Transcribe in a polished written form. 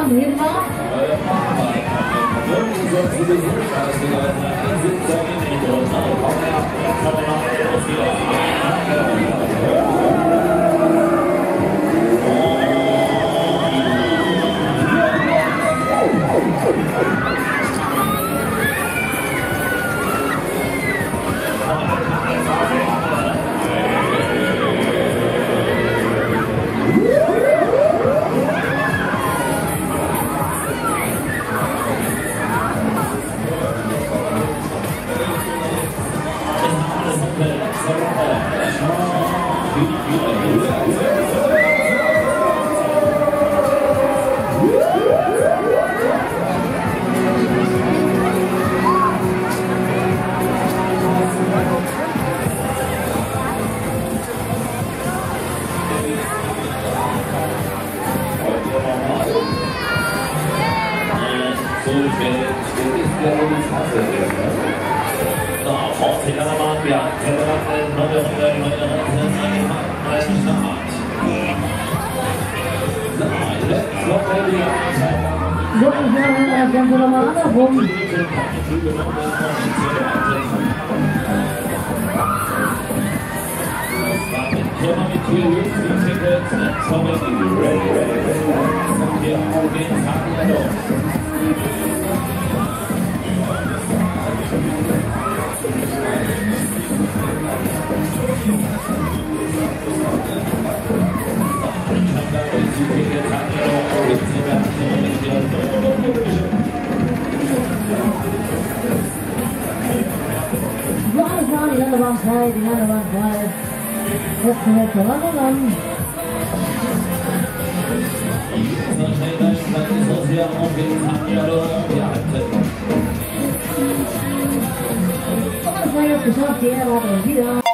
heben wir. So, ich mache das Ganze nochmal andersrum. Die Hände waren frei, die Hände waren frei. Jetzt sind wir voran. Das war jetzt geschafft, die Erde hat uns wieder.